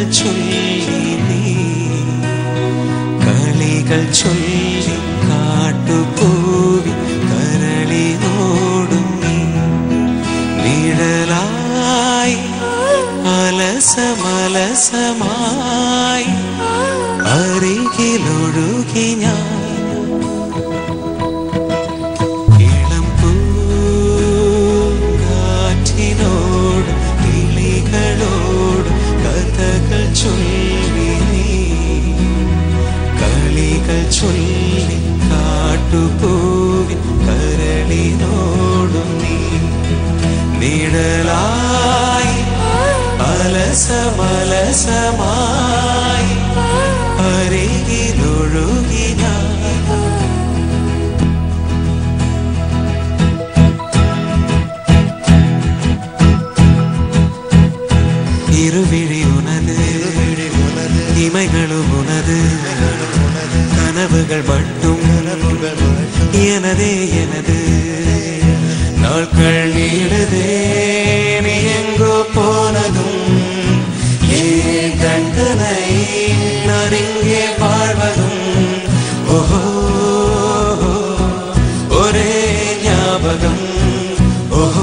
சொல்லி நீ களிகள் சொல்லி காட்டுப்பூவி கரளினோடும் நீ நிழலாய் அலசமலசமாய் അരികിലൊഴുകി ഞാൻ ഇളംപൂങ്കാറ്റിനോട് കിളികളോട് കഥകൾ ചൊല്ലി നീ കളികൾ ചൊല്ലി കാട്ടുപൂവി കരളിനോടും നീ നിഴലായി അലസമലസമായി അരികിലൊഴുകി ഞാൻ ഇരുവിഴി ഉണത് ഇമൈകളും ഉണത് കനവുകൾ மட்டும் எனதே எனது நாட்கள் நீடுதே நீ எங்கோ போனதும் ஏன் கண்களை நான் இங்கே வாழ்வதும் ஓஹோ ஒரே ஞாபகம் ஓஹோ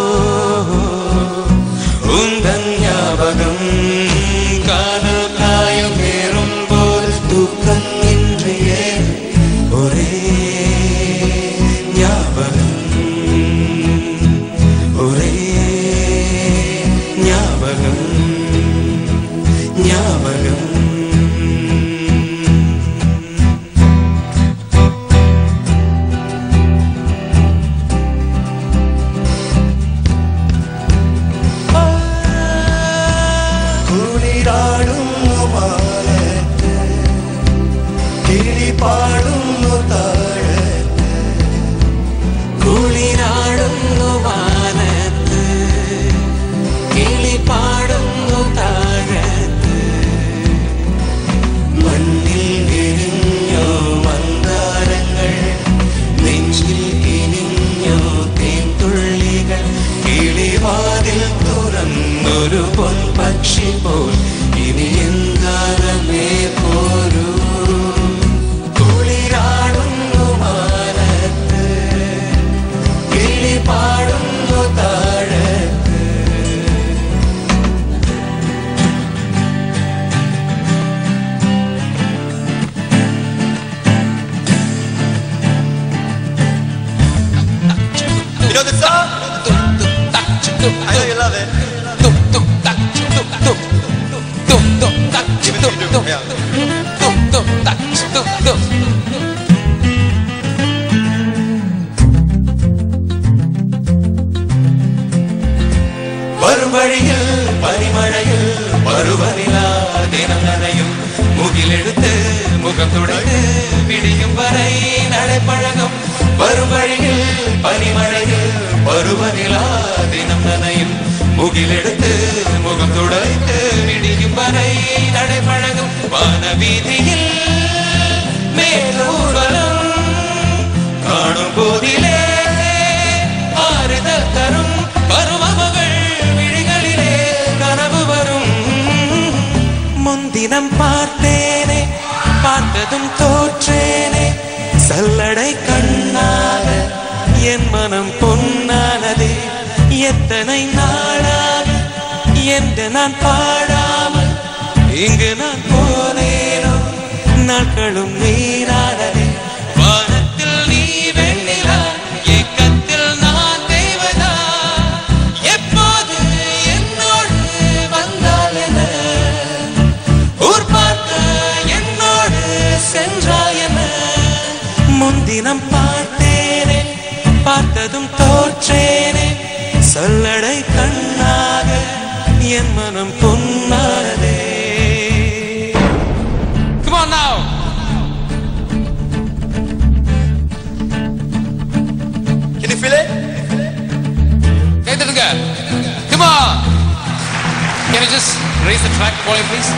உந்தன் ஞாபகம் காதல் காயம் ஏறும்போது தூக்கம் இன்றியே ஒரே ஞாபகம் ஒரே ஞாபகம் ஞாபகம் കുളിരാടും മാലത്ത് കിളി പാടുന്നു താഴത്ത് കുളിരാടുന്നു വാനത്ത് കിളി പാടുന്നു താഴത്ത് മണ്ണിൽ വിരിഞ്ഞോ മന്ദാരങ്ങൾ നെഞ്ചിൽ കിനിഞ്ഞോ തേൻതുള്ളികൾ കിളിവാതിൽ തുറന്നൊരു പൊൻപക്ഷി പോൽ ഇനി എന്താരമേ പോരൂ കുളിരാടുന്നു മാനത്ത് കിളി പാടുന്നു താഴത്ത് You know the song? I know you love it. Give it to me, do it. Yeah. வரும் வழியில் பனிமழையில் பருவநிலா தினம் நனையும் முகிலெடுத்து முகம் துடைத்து விடியும் வரை நடைப்பழகும் வரும் வழியில் பனிமழையில் பருவநிலா தினம் நனையும் முகிலெடுத்து முகம் துடைத்து விடியும் வரை நடைப்பழகும் வானவீதியில் மேலூர்வலம் காணும் போதிலே ஆறுதல் தரும் பருவமகள் விழிகளிலே கனவு வரும் முன்தினம் பார்த்தேனே பார்த்ததும் தோற்றேனே சல்லடை கண்ணாக என் மனம் பொன்னானதே எத்தனை நாளாக என்று நான் பாடாமல் இங்கு நான் போனேனோ நாட்களும் நீரானதே வானத்தில் நீ வெண்ணிலா ஏக்கத்தில் நான் தேவதா எப்போது என்னோடு வந்தால் என ஊர் பார்க்க என்னோடு சென்றாய் என முன்தினம் பார்த்தேனே பார்த்ததும் தோற்றேனே சல்லடை கண்ணாக என் மனம் பொன்னானதே. Come on now. Can you feel it? கேட்டுடுங்க. Come on. Can you just raise the track volume please?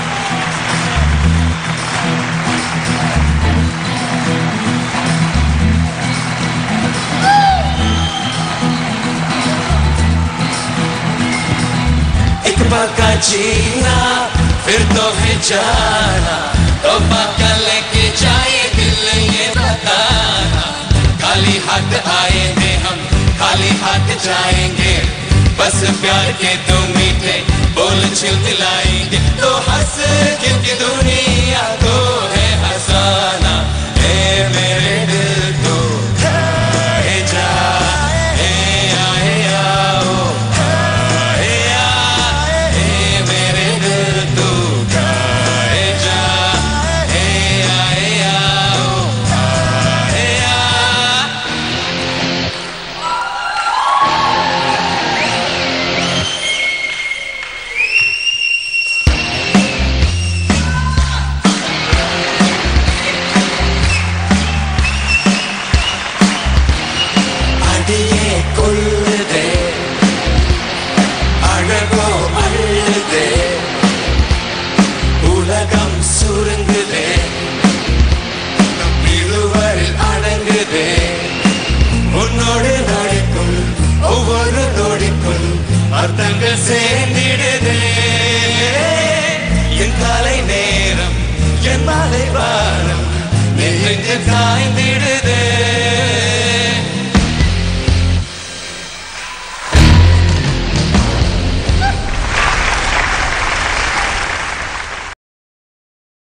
एक पल का जीना फिर तो है जाना तौबा कर लेके जाए दिल ये बताना खाली हाथ आए थे हम खाली हाथ जाएंगे बस प्यार के दो मीठे बोल छिलमिलाएंगे तो हंस क्योंकि दुनिया तो है हंसाना ए मेरे दिल तो है जा ए आए आओ ए आ ए मेरे दिल तो है जा ए आए आओ ए आ அடியே கொள்ளுதே அழகோ அள்ளுதே உலகம் சுருங்குதே இருவரில் அடங்குதே உன்னோடு நடிக்கும் ஒவ்வொரு நொடிக்குள் அர்த்தங்கள் சேர்ந்திடுதே என் காலை நேரம் என் மாலை வாரம் நெஞ்சு சாய்ந்திடுதே